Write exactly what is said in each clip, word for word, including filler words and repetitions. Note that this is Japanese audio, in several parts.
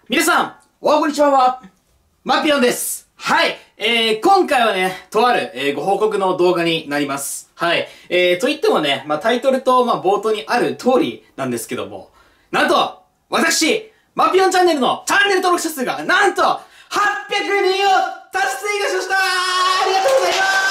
皆さん、おはこんにちは。マピオンです。はい。えー、今回はね、とある、えー、ご報告の動画になります。はい。えー、と言ってもね、まあ、タイトルと、まあ、冒頭にある通りなんですけども、なんと、私、マピオンチャンネルのチャンネル登録者数が、なんと、はっぴゃくにんを達成いたしました。ありがとうござい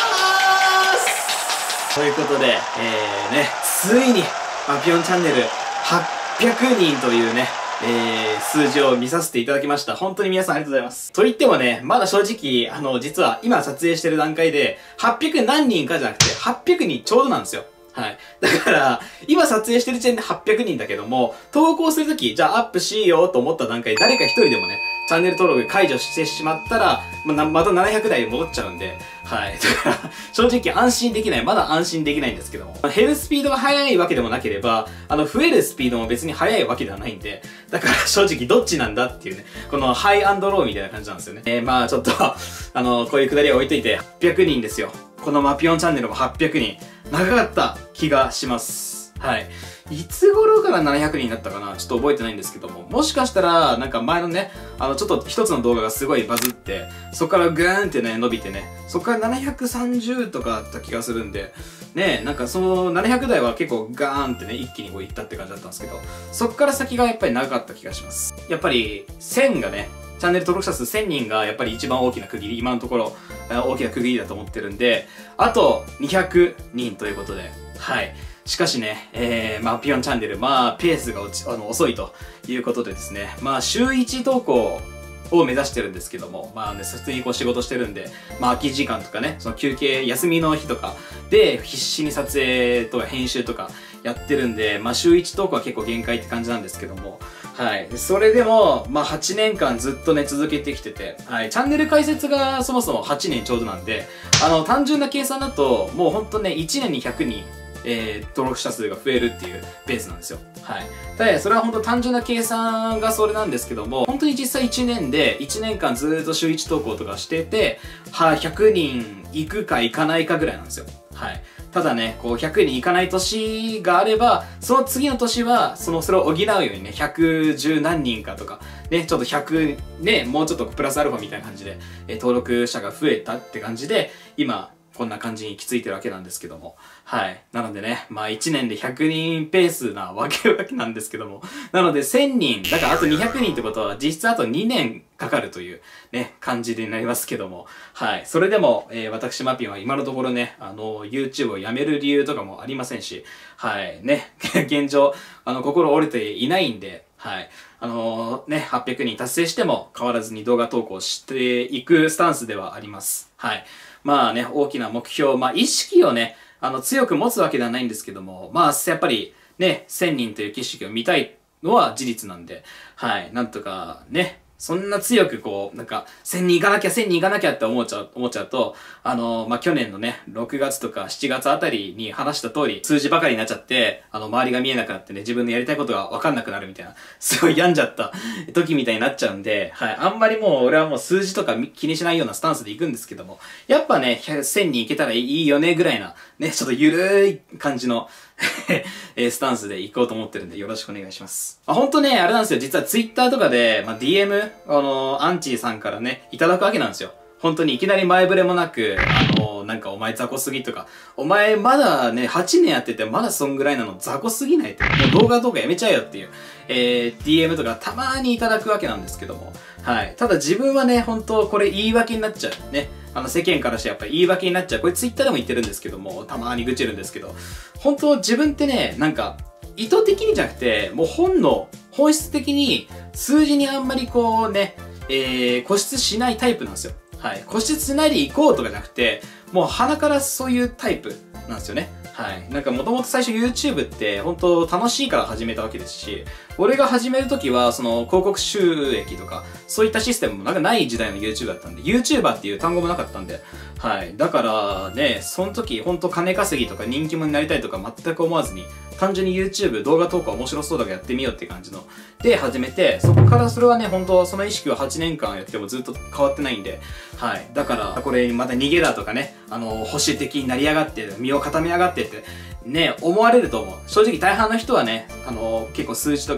ますということで、えー、ね、ついに、マピオンチャンネル、はっぴゃくにんというね、えー、数字を見させていただきました。本当に皆さんありがとうございます。と言ってもね、まだ正直、あの、実は今撮影してる段階で、はっぴゃく何人かじゃなくて、はっぴゃくにんちょうどなんですよ。はい。だから、今撮影してる時点ではっぴゃくにんだけども、投稿するとき、じゃあアップしようと思った段階で、誰か一人でもね、チャンネル登録解除してしまったら、ま、またななひゃくだいに戻っちゃうんで、はい。だから、正直安心できない、まだ安心できないんですけども、減るスピードが速いわけでもなければ、あの、増えるスピードも別に速いわけではないんで、だから正直どっちなんだっていうね、このハイアンドローみたいな感じなんですよね。えー、まあちょっと、あの、こういうくだりは置いといて、はっぴゃくにんですよ。このマピオンチャンネルもはっぴゃくにん。長かった気がします。はい。いつ頃からななひゃくにんになったかなちょっと覚えてないんですけども、もしかしたら、なんか前のね、あの、ちょっと一つの動画がすごいバズって、そこからグーンってね、伸びてね、そこからななひゃくさんじゅうとかだった気がするんで、ね、なんかそのななひゃくだいは結構ガーンってね、一気にこういったって感じだったんですけど、そこから先がやっぱり長かった気がします。やっぱり、せんがね、チャンネル登録者数せんにんがやっぱり一番大きな区切り、今のところ大きな区切りだと思ってるんで、あとにひゃくにんということで、はい。しかしね、えー、マピオンチャンネル、まあ、ペースが落ち、あの、遅いということでですね、まあ、週いち投稿を目指してるんですけども、まあね、普通にこう仕事してるんで、まあ、空き時間とかね、その休憩、休みの日とかで、必死に撮影とか編集とかやってるんで、まあ、週いち投稿は結構限界って感じなんですけども、はい。それでも、まあ、はちねんかんずっとね、続けてきてて、はい。チャンネル開設がそもそもはちねんちょうどなんで、あの、単純な計算だと、もうほんとね、いちねんにひゃくにん、えー、登録者数が増えるっていうペースなんですよ。はい。ただ、それは本当単純な計算がそれなんですけども、本当に実際いちねんで、いちねんかんずーっと週いち投稿とかしてて、は、ひゃくにん行くか行かないかぐらいなんですよ。はい。ただね、こうひゃくにん行かない年があれば、その次の年は、その、それを補うようにね、ひゃくじゅう何人かとか、ね、ちょっとひゃく、ね、もうちょっとプラスアルファみたいな感じで、えー、登録者が増えたって感じで、今、こんな感じに行き着いてるわけなんですけども。はい。なのでね、まあいちねんでひゃくにんペースなわけわけなんですけども。なのでせんにん、だからあとにひゃくにんってことは実質あとにねんかかるというね、感じになりますけども。はい。それでも、えー、私マピンは今のところね、あの、YouTube をやめる理由とかもありませんし、はい。ね、現状、あの、心折れていないんで、はい。あのー、ね、はっぴゃくにん達成しても変わらずに動画投稿していくスタンスではあります。はい。まあね、大きな目標、まあ意識をね、あの、強く持つわけではないんですけども、まあ、やっぱりね、せんにんという景色を見たいのは事実なんで、はい、なんとかね、そんな強くこう、なんか、せんにん行かなきゃ、せんにん行かなきゃって思っちゃう、思っちゃうと、あのー、まあ、去年のね、ろくがつとかしちがつあたりに話した通り、数字ばかりになっちゃって、あの、周りが見えなくなってね、自分のやりたいことがわかんなくなるみたいな、すごい病んじゃった時みたいになっちゃうんで、はい、あんまりもう、俺はもう数字とか気にしないようなスタンスで行くんですけども、やっぱね、せんにん行けたらいいよね、ぐらいな、ね、ちょっとゆるい感じのスタンスで行こうと思ってるんでよろしくお願いします。まあ、ほんとね、あれなんですよ。実は Twitter とかで、まあ、ディーエム、あのー、アンチーさんからね、いただくわけなんですよ。本当にいきなり前触れもなく、あのー、なんかお前雑魚すぎとか、お前まだね、はちねんやっててまだそんぐらいなの雑魚すぎないって、もう動画とかやめちゃえよっていう、えー、ディーエム とかたまーにいただくわけなんですけども。はい。ただ自分はね、本当これ言い訳になっちゃう。ね。あの世間からしてやっぱり言い訳になっちゃう。これ Twitter でも言ってるんですけども、たまーに愚痴るんですけど、本当自分ってね、なんか、意図的にじゃなくて、もう本能、本質的に数字にあんまりこうね、えー、固執しないタイプなんですよ。はい。固執しないでいこうとかじゃなくて、もう鼻からそういうタイプなんですよね。はい。なんかもともと最初 YouTube って本当楽しいから始めたわけですし、俺が始めるときはその広告収益とかそういったシステムもなんかない時代の YouTube だったんで、YouTuber っていう単語もなかったんで、はい。だからね、その時本当金稼ぎとか人気者になりたいとか全く思わずに、単純に YouTube 動画投稿面白そうだからやってみようって感じので始めて、そこからそれはね、本当その意識ははちねんかんやってもずっと変わってないんで、はい。だから、これまた逃げだとかね、あの、保守的になりやがって、身を固めやがってって、ね、思われると思う。正直大半の人はね、あの、結構数字とか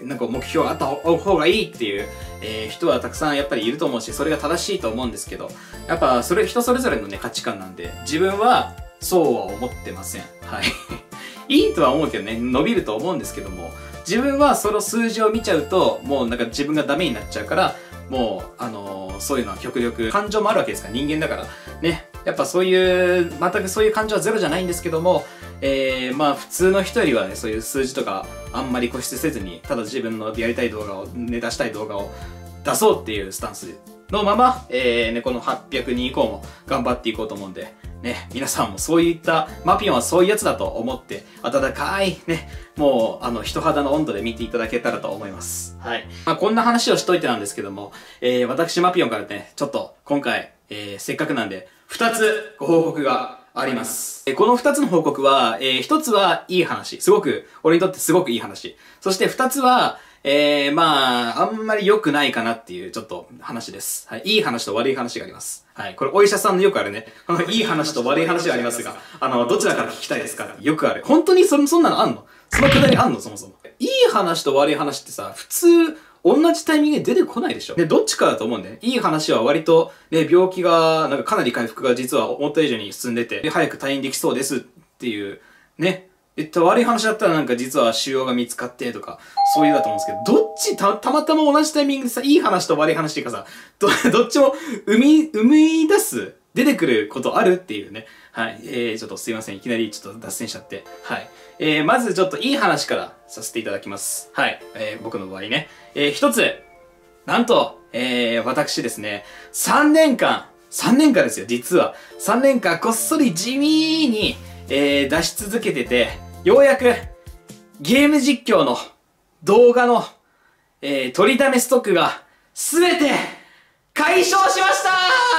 なんか目標があった方がいいっていう、えー、人はたくさんやっぱりいると思うし、それが正しいと思うんですけど、やっぱそれ人それぞれのね、価値観なんで、自分はそうは思ってません。はい。いいとは思うけどね、伸びると思うんですけども、自分はその数字を見ちゃうと、もうなんか自分がダメになっちゃうから、もう、あのー、そういうのは極力、感情もあるわけですから、人間だから。ね。やっぱそういう、全くそういう感情はゼロじゃないんですけども、えー、まあ普通の人よりはね、そういう数字とかあんまり固執せずに、ただ自分のやりたい動画を、ね、出したい動画を出そうっていうスタンスのまま、えー、ね、このはっぴゃくにん以降も頑張っていこうと思うんで、ね、皆さんもそういった、マピオンはそういうやつだと思って、温かい、ね、もう、あの、人肌の温度で見ていただけたらと思います。はい。まあ、こんな話をしといてなんですけども、えー、私マピオンからね、ちょっと、今回、えー、せっかくなんで、二つご報告があります。えー、この二つの報告は、えー、一つはいい話。すごく、俺にとってすごくいい話。そして二つは、えー、まあ、あんまり良くないかなっていう、ちょっと話です。はい。いい話と悪い話があります。はい。これ、お医者さんのよくあるね。あの、いい話と悪い話がありますが、あの、どちらから聞きたいですかってよくある。本当にそ、そんなのあんの？そのくだりあんの？そもそも。いい話と悪い話ってさ、普通、同じタイミングで出てこないでしょ。で、どっちかだと思うんだよね。いい話は割と、ね、病気が、なんかかなり回復が実は思った以上に進んでて、早く退院できそうですっていう、ね。えっと、悪い話だったらなんか実は腫瘍が見つかってとか、そういうだと思うんですけど、どっちた、たまたま同じタイミングでさ、いい話と悪い話っていうかさ、ど、どっちも生み、生み出す、出てくることあるっていうね。はい。えー、ちょっとすいません。いきなりちょっと脱線しちゃって。はい。えー、まずちょっといい話からさせていただきます。はい。えー、僕の場合ね。えー、一つ、なんと、えー、私ですね、さんねんかん、さんねんかんですよ、実は。さんねんかんこっそり地味に、えー、出し続けてて、ようやく、ゲーム実況の動画の、えー、取りためストックが、すべて、解消しました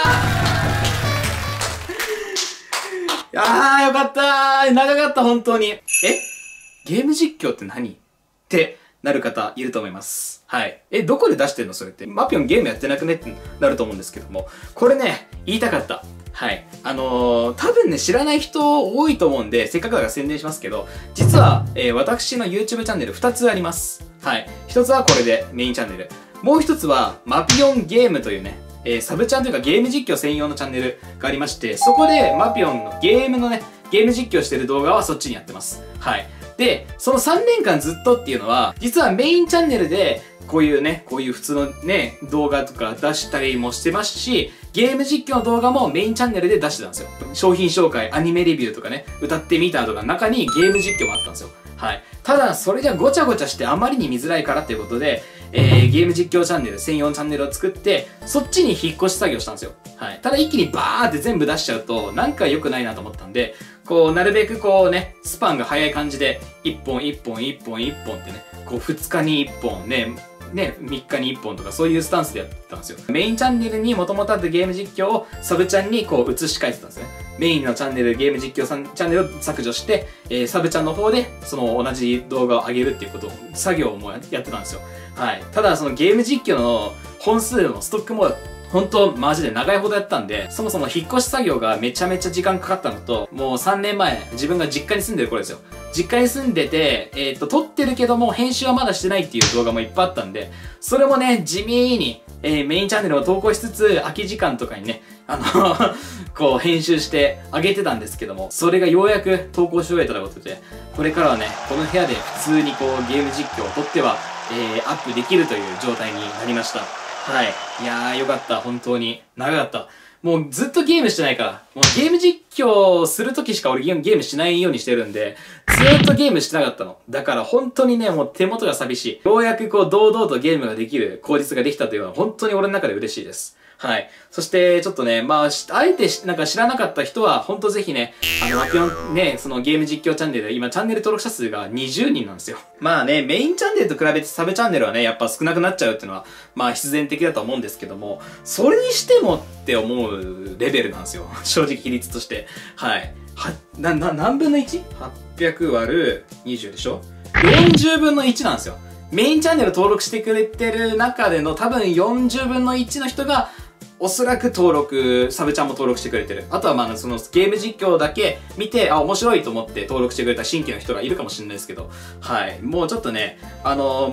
ーあー、よかったー長かった、本当に。えゲーム実況って何ってなる方いると思います。はい。え、どこで出してんのそれって。マピオンゲームやってなくねってなると思うんですけども。これね、言いたかった。はい。あのー、多分ね、知らない人多いと思うんで、せっかくだから宣伝しますけど、実は、えー、私の YouTube チャンネルふたつあります。はい。ひとつはこれで、メインチャンネル。もうひとつは、マピオンゲームというね、えー、サブチャンというかゲーム実況専用のチャンネルがありまして、そこでマピオンのゲームのね、ゲーム実況してる動画はそっちにやってます。はい。で、そのさんねんかんずっとっていうのは、実はメインチャンネルで、こういうね、こういう普通のね、動画とか出したりもしてますし、ゲーム実況の動画もメインチャンネルで出してたんですよ。商品紹介、アニメレビューとかね、歌ってみたとか中にゲーム実況もあったんですよ。はい。ただ、それじゃごちゃごちゃしてあまりに見づらいからっていうことで、えー、ゲーム実況チャンネル、専用チャンネルを作って、そっちに引っ越し作業したんですよ。はい。ただ一気にバーって全部出しちゃうと、なんか良くないなと思ったんで、こう、なるべくこうね、スパンが早い感じで、一本一本一本一本ってね、こう二日に一本ね、ね、みっかにいっぽんとかそういうスタンスでやってたんですよ。メインチャンネルに元々あったゲーム実況をサブチャンにこう移し替えてたんですね。メインのチャンネル、ゲーム実況さんチャンネルを削除して、えー、サブチャンの方でその同じ動画を上げるっていうことを、作業もやってたんですよ。はい。ただそのゲーム実況の本数のストックも本当マジで長いほどやったんで、そもそも引っ越し作業がめちゃめちゃ時間かかったのと、もうさんねんまえ、自分が実家に住んでる頃ですよ。実家に住んでて、えー、っと、撮ってるけども、編集はまだしてないっていう動画もいっぱいあったんで、それもね、地味に、えー、メインチャンネルを投稿しつつ、空き時間とかにね、あの、こう、編集してあげてたんですけども、それがようやく投稿し終えたことで、これからはね、この部屋で普通にこう、ゲーム実況を撮っては、えー、アップできるという状態になりました。はい。いやー、よかった。本当に。長かった。もうずっとゲームしてないから。もうゲーム実況するときしか俺ゲームしないようにしてるんで、ずっとゲームしてなかったの。だから本当にね、もう手元が寂しい。ようやくこう、堂々とゲームができる口実ができたというのは本当に俺の中で嬉しいです。はい。そして、ちょっとね、まあ、あえてなんか知らなかった人は、ほんとぜひね、あの、マピオンね、そのゲーム実況チャンネルで、今チャンネル登録者数がにじゅうにんなんですよ。まあね、メインチャンネルと比べてサブチャンネルはね、やっぱ少なくなっちゃうっていうのは、まあ必然的だと思うんですけども、それにしてもって思うレベルなんですよ。正直比率として。はい。は、な、な、何分の いち?はっぴゃく 割るにじゅうでしょ ?よんじゅうぶんのいちなんですよ。メインチャンネル登録してくれてる中での多分よんじゅうぶんのいちの人が、おそらく登録、サブちゃんも登録してくれてる。あとはまあそのゲーム実況だけ見て、あ、面白いと思って登録してくれた新規の人がいるかもしれないですけど、はい。もうちょっとね、あのー、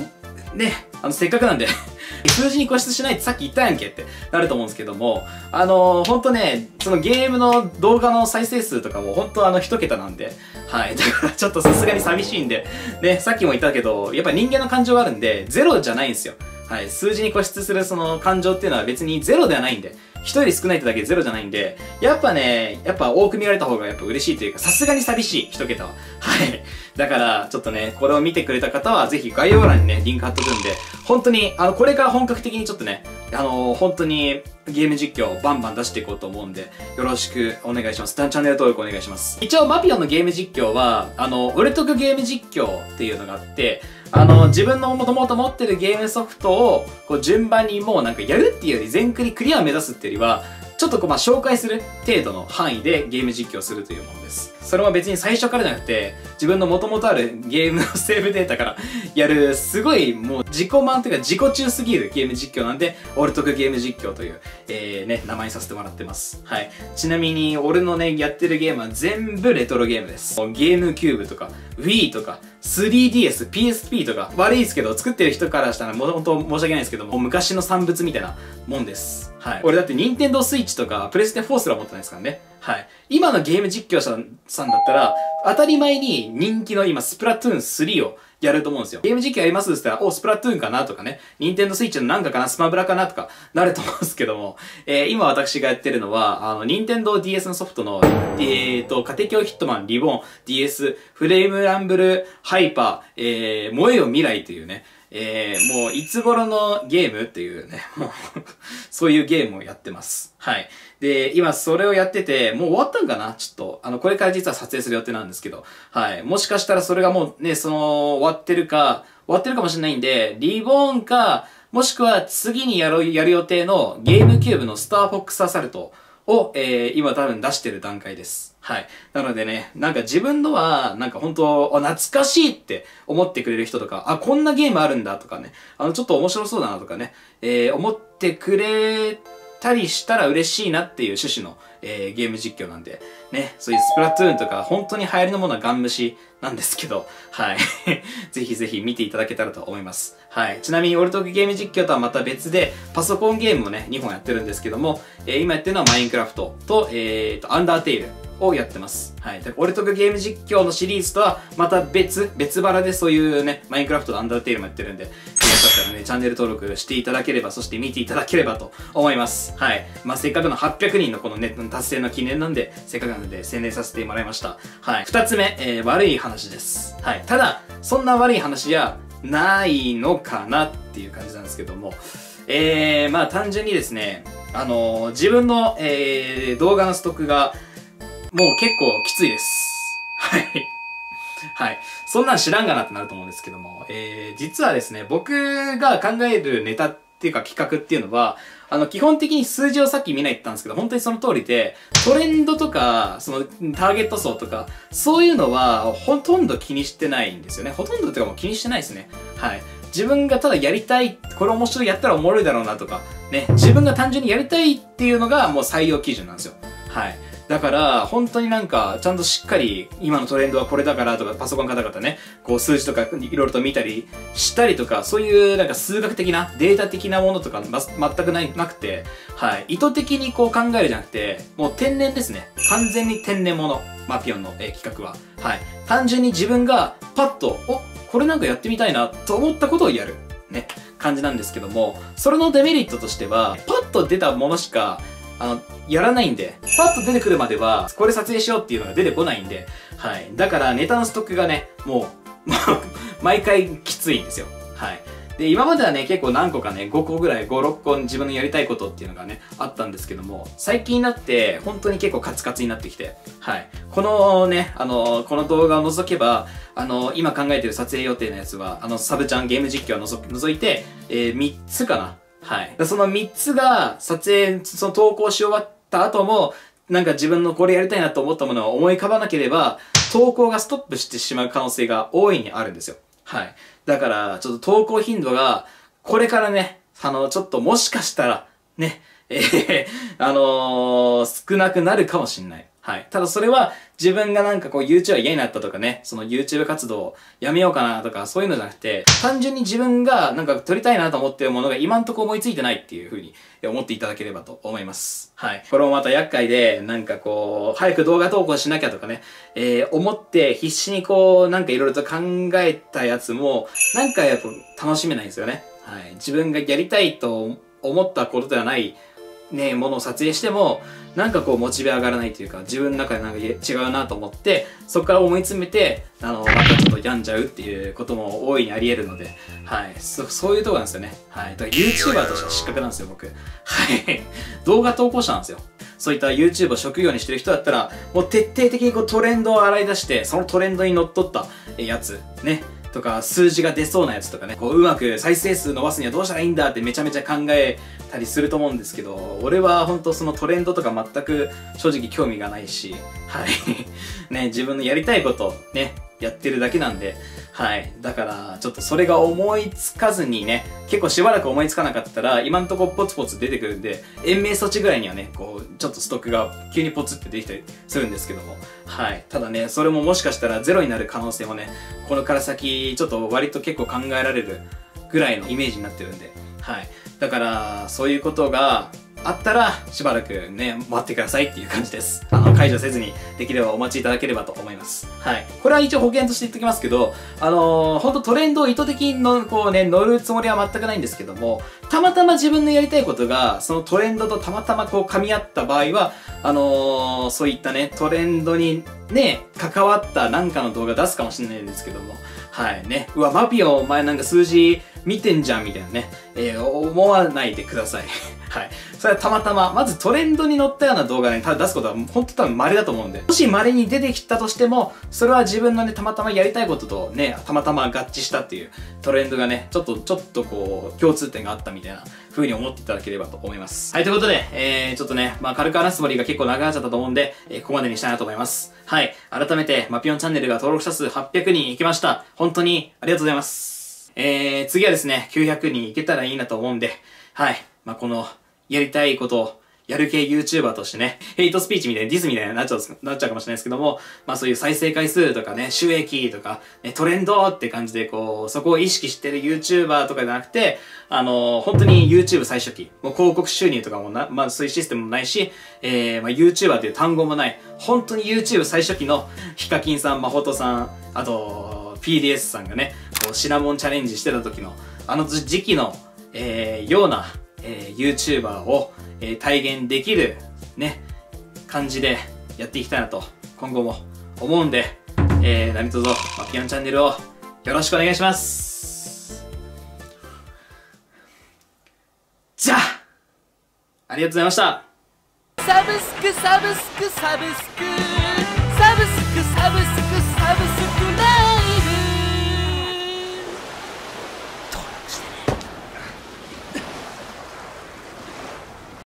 ね、あの、せっかくなんで、数字に固執しないってさっき言ったやんけってなると思うんですけども、あのー、ほんとね、そのゲームの動画の再生数とかもほんとあの一桁なんで、はい。だからちょっとさすがに寂しいんで、ね、さっきも言ったけど、やっぱ人間の感情があるんで、ゼロじゃないんですよ。はい。数字に固執するその感情っていうのは別にゼロではないんで、人より少ないってだけでゼロじゃないんで、やっぱね、やっぱ多く見られた方がやっぱ嬉しいというか、さすがに寂しい、一桁は。はい。だから、ちょっとね、これを見てくれた方は、ぜひ概要欄にね、リンク貼っとくんで、本当に、あの、これから本格的にちょっとね、あのー、本当に、ゲーム実況をバンバン出していこうと思うんで、よろしくお願いします。チャンネル登録お願いします。一応、マピオンのゲーム実況は、あの、俺得ゲーム実況っていうのがあって、あの、自分のもともと持ってるゲームソフトを、こう、順番にもうなんかやるっていうより、全クリクリアを目指すっていうよりは、ちょっとこう、まあ、紹介する程度の範囲でゲーム実況するというものです。それは別に最初からじゃなくて、自分の元々あるゲームのセーブデータからやる、すごいもう自己満というか自己中すぎるゲーム実況なんで、俺得ゲーム実況という、えー、ね、名前にさせてもらってます。はい。ちなみに、俺のね、やってるゲームは全部レトロゲームです。ゲームキューブとか、Wii とか、スリーディーエス、ピーエスピー とか、悪いですけど、作ってる人からしたらもう本当申し訳ないですけども、昔の産物みたいなもんです。はい。俺だって Nintendo Switch とか、プレステフォーすら持ってないですからね。はい。今のゲーム実況者さんだったら、当たり前に人気の今、スプラトゥーンスリーをやると思うんですよ。ゲーム実況やりますって言ったら、お、スプラトゥーンかなとかね、ニンテンドースイッチのなんかかな、スマブラかなとか、なると思うんですけども、えー、今私がやってるのは、あの、ニンテンドー ディーエス のソフトの、えーと、家庭教ヒットマン、リボン、ディーエス、フレームランブル、ハイパー、えー、燃えよ未来というね、えー、もう、いつ頃のゲームっていうね、もうそういうゲームをやってます。はい。で、今それをやってて、もう終わったんかなちょっと。あの、これから実は撮影する予定なんですけど。はい。もしかしたらそれがもうね、その、終わってるか、終わってるかもしれないんで、リボーンか、もしくは次にやる、やる予定のゲームキューブのスターフォックスアサルトを、えー、今多分出してる段階です。はい。なのでね、なんか自分のは、なんか本当懐かしいって思ってくれる人とか、あ、こんなゲームあるんだとかね、あの、ちょっと面白そうだなとかね、えー、思ってくれたりしたら嬉しいなっていう趣旨の、えー、ゲーム実況なんで、ね、そういうスプラトゥーンとか本当に流行りのものはガン無視なんですけど、はい。ぜひぜひ見ていただけたらと思います。はい。ちなみに、俺とゲーム実況とはまた別で、パソコンゲームもね、にほんやってるんですけども、えー、今やってるのはマインクラフトと、えーと、アンダーテイルをやってます。はい。だから俺とゲーム実況のシリーズとは、また別、別腹でそういうね、マインクラフトとアンダーテイルもやってるんで、よかったらね、チャンネル登録していただければ、そして見ていただければと思います。はい。まあ、せっかくのはっぴゃくにんのこのね、達成の記念なんで、せっかくなので宣伝させてもらいました。はい。二つ目、えー、悪い話です。はい。ただ、そんな悪い話や、ないのかなっていう感じなんですけども、えー、まあ単純にですね、あのー、自分の、えー、動画のストックが、もう結構きついです。はい。はい。そんなん知らんがなってなると思うんですけども、えー、実はですね、僕が考えるネタっていうか企画っていうのは、あの、基本的に数字をさっき見ないって言ったんですけど、本当にその通りで、トレンドとか、その、ターゲット層とか、そういうのは、ほとんど気にしてないんですよね。ほとんどっていうかもう気にしてないですね。はい。自分がただやりたい、これ面白い、やったらおもろいだろうなとか、ね、自分が単純にやりたいっていうのがもう採用基準なんですよ。はい。だから、本当になんか、ちゃんとしっかり、今のトレンドはこれだからとか、パソコン方々ね、こう数字とかいろいろと見たりしたりとか、そういうなんか数学的な、データ的なものとか、ま、全くない、なくて、はい。意図的にこう考えるじゃなくて、もう天然ですね。完全に天然物。マピオンの、えー、企画は。はい。単純に自分が、パッと、お、これなんかやってみたいな、と思ったことをやる。ね。感じなんですけども、それのデメリットとしては、パッと出たものしか、あの、やらないんで、パッと出てくるまでは、これ撮影しようっていうのが出てこないんで、はい。だからネタのストックがね、もう、もう、毎回きついんですよ。はい。で、今まではね、結構何個かね、ごこぐらい、ご、ろっこ自分のやりたいことっていうのがね、あったんですけども、最近になって、本当に結構カツカツになってきて、はい。このね、あの、この動画を除けば、あの、今考えてる撮影予定のやつは、あの、サブちゃんゲーム実況を除除いて、えー、みっつかな。はい。そのみっつが撮影、その投稿し終わった後も、なんか自分のこれやりたいなと思ったものを思い浮かばなければ、投稿がストップしてしまう可能性が大いにあるんですよ。はい。だから、ちょっと投稿頻度が、これからね、あの、ちょっともしかしたら、ね、えー、あのー、少なくなるかもしんない。 はい。ただそれは自分がなんかこう YouTube 嫌になったとかね、その YouTube 活動をやめようかなとかそういうのじゃなくて、単純に自分がなんか撮りたいなと思ってるものが今んとこ思いついてないっていう風に思っていただければと思います。はい。これもまた厄介で、なんかこう、早く動画投稿しなきゃとかね、えー、思って必死にこう、なんかいろいろと考えたやつも、なんかやっぱ楽しめないんですよね。はい。自分がやりたいと思ったことではない、ね、ものを撮影しても、なんかこうモチベ上がらないというか、自分の中でなんか違うなと思って、そこから思い詰めて、あの、またちょっと病んじゃうっていうことも大いにあり得るので、はい。そ、そういうとこなんですよね。はい。だから YouTuber としては失格なんですよ、僕。はい。動画投稿者なんですよ。そういった YouTube を職業にしてる人だったら、もう徹底的にこうトレンドを洗い出して、そのトレンドにのっとったやつ、ね。とか、数字が出そうなやつとかね、こう、うまく再生数伸ばすにはどうしたらいいんだってめちゃめちゃ考えたりすると思うんですけど、俺は本当そのトレンドとか全く正直興味がないし、はい。ね、自分のやりたいことね、やってるだけなんで、はい。だから、ちょっとそれが思いつかずにね、結構しばらく思いつかなかったら、今んとこポツポツ出てくるんで、延命措置ぐらいにはね、こう、ちょっとストックが急にポツってできたりするんですけども、はい。ただね、それももしかしたらゼロになる可能性もね、これから先、ちょっと割と結構考えられるぐらいのイメージになってるんで、はい。だから、そういうことが、あったら、しばらくね、待ってくださいっていう感じです。あの、解除せずにできればお待ちいただければと思います。はい。これは一応保険として言っときますけど、あのー、ほんとトレンドを意図的にの、こうね、乗るつもりは全くないんですけども、たまたま自分のやりたいことが、そのトレンドとたまたまこう噛み合った場合は、あのー、そういったね、トレンドにね、関わったなんかの動画出すかもしれないんですけども、はいね。うわ、マピオンお前なんか数字見てんじゃんみたいなね、えー、思わないでください。はい。それはたまたま、まずトレンドに乗ったような動画ね、ただ出すことは本当多分稀だと思うんで、もし稀に出てきたとしても、それは自分のね、たまたまやりたいこととね、たまたま合致したっていうトレンドがね、ちょっと、ちょっとこう、共通点があったみたいな風に思っていただければと思います。はい、ということで、えー、ちょっとね、まあ軽く話すつもりが結構長くなっちゃったと思うんで、えー、ここまでにしたいなと思います。はい。改めて、マピオンチャンネルが登録者数はっぴゃくにんいきました。本当にありがとうございます。えー、次はですね、きゅうひゃくにんいけたらいいなと思うんで、はい。まあこの、やりたいことを、やる系 YouTuber としてね、ヘイトスピーチみたいなディスみたいになっちゃう、なっちゃうかもしれないですけども、まあそういう再生回数とかね、収益とか、ね、トレンドって感じでこう、そこを意識してる YouTuber とかじゃなくて、あのー、本当に YouTube 最初期、もう広告収入とかもな、まあそういうシステムもないし、えー、まあ YouTuber っていう単語もない、本当に YouTube 最初期のヒカキンさん、マホトさん、あと、ピーディーエス さんがね、こうシナモンチャレンジしてた時の、あの時期の、えー、ような、えー、YouTuber を、えー、体現できるね感じでやっていきたいなと今後も思うんで、えー、何卒マピオンチャンネルをよろしくお願いします。じゃあありがとうございました。 サブスクサブスクサブスクサブスクサブスクサブスク